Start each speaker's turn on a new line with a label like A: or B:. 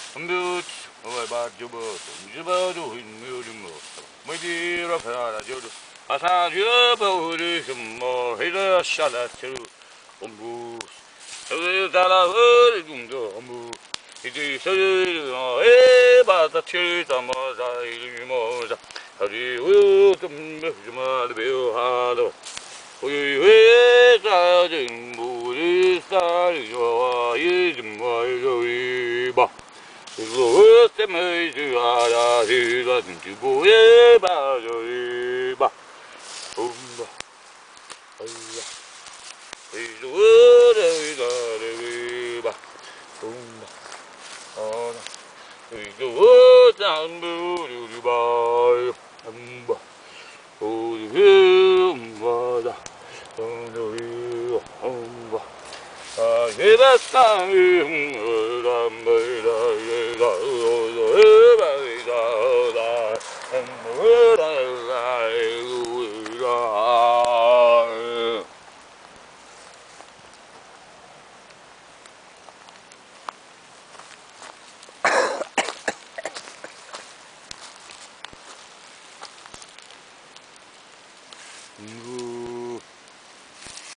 A: Ambut, about Jubot, Jubado, maybe Rafa, Jodo. Asa Jubo, more Hida Shala too. Umbu, Dala, Umbu. It is about the church of Mosa. How do you come to the bill? Hello. We wait out in Buddhista, you are my baby. The maze are here to go about your back. Is the word is the back. Is the word down blue by oh, the hill, on the hill, I never stand